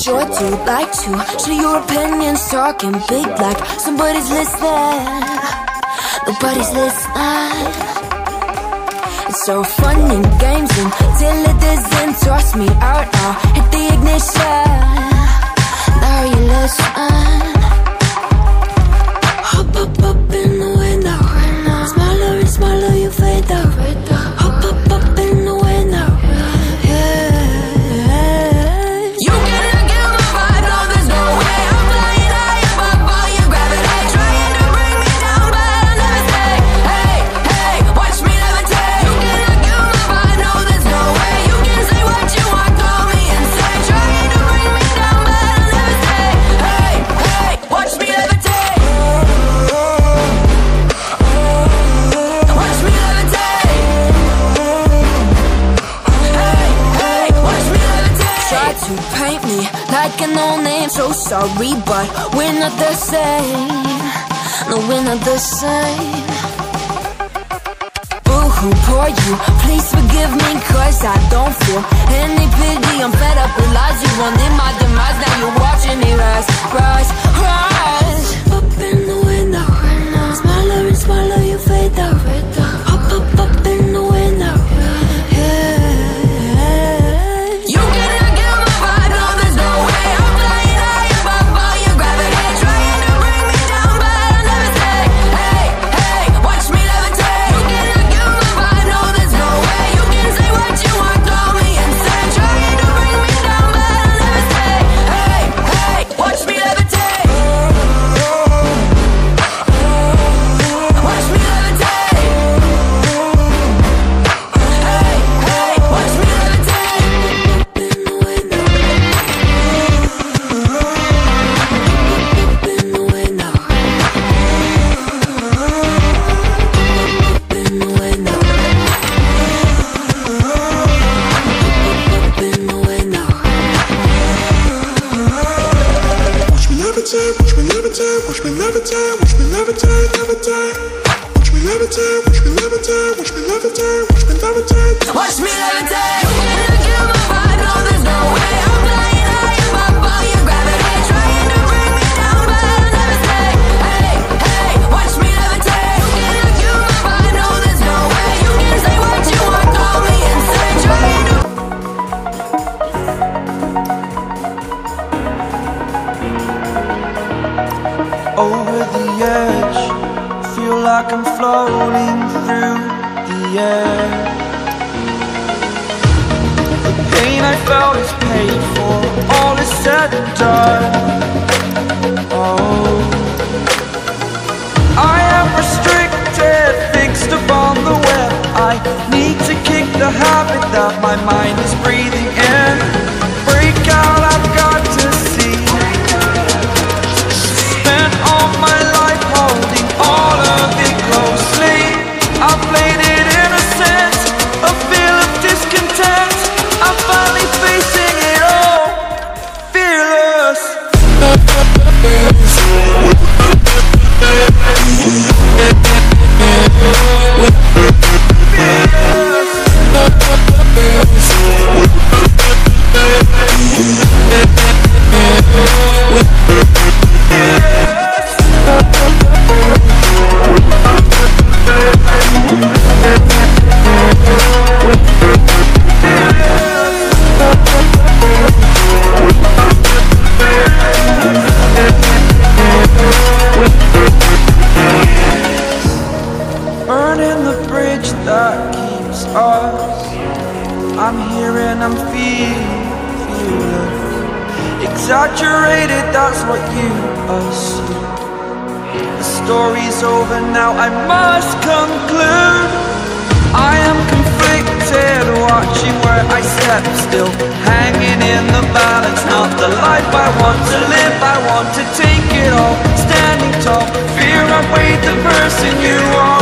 sure do like to share your opinions, talking big like somebody's listening. Nobody's listening. It's so fun and games until it doesn't. Toss me out, I'll hit the ignition. Now you listen. Hop up in the window. Smaller and smaller you fade out. Hop up in the window. Like a no-name, so sorry, but we're not the same. No, we're not the same. Boo-hoo, poor you, please forgive me, cause I don't feel any pity. I'm fed up with lies, you wanted my demise. Now you're watching me rise, rise, rise. Up in the window, smaller and smaller you fade out. Up in the window. Over the edge, feel like I'm floating through the air. The pain I felt is paid for, all is said and done. Oh, I am restricted, fixed upon the web. I need to kick the habit that my mind is breathing in. Break out, I've got to see. Spent all my life holding all of it closely. I played it innocent, a feel of discontent. I'm finally facing it all, fearless. Burning the bridge that keeps us. I'm here and I'm fearless. Exaggerated, that's what you assume. The story's over now, I must conclude. I am conflicted, watching where I step still, hanging in the balance. Not the life I want to live, I want to take it all. Standing tall, fear I weighed the person you are.